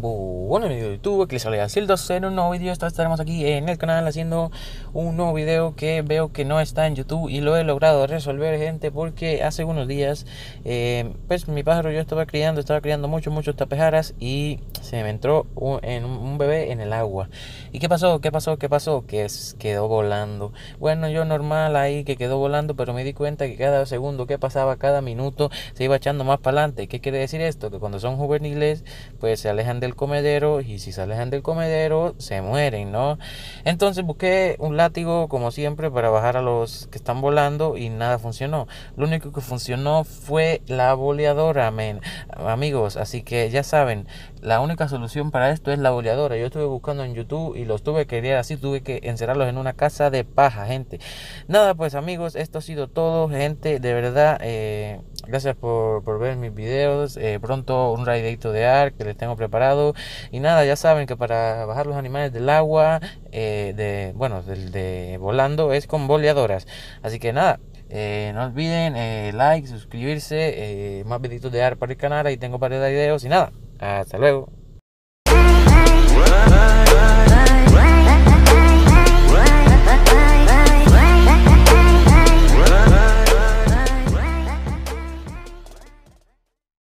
Bueno, amigos de YouTube, aquí les habla Sildos en un nuevo video. Estaremos aquí en el canal haciendo un nuevo video que veo que no está en YouTube y lo he logrado resolver, gente, porque hace unos días pues mi pájaro yo estaba criando muchos tapejaras y se me entró un bebé en el agua. ¿Y qué pasó? Que quedó volando. Bueno, yo normal ahí que quedó volando, pero me di cuenta que cada segundo que pasaba, cada minuto, se iba echando más para adelante. ¿Qué quiere decir esto? Que cuando son juveniles pues se alejan del comedero, y si se alejan del comedero se mueren, ¿no? Entonces busqué un látigo como siempre para bajar a los que están volando y nada funcionó. Lo único que funcionó fue la boleadora, amigos, así que ya saben, la única solución para esto es la boleadora. Yo estuve buscando en YouTube y los tuve que querer así, tuve que encerrarlos en una casa de paja, gente. Nada, pues amigos, esto ha sido todo, gente, de verdad. Gracias por ver mis videos. Pronto un raidito de ARK que les tengo preparado. Y nada, ya saben que para bajar los animales del agua, de volando, es con boleadoras. Así que nada, no olviden like, suscribirse, más videitos de ARK para el canal. Ahí tengo varios videos y nada, hasta luego.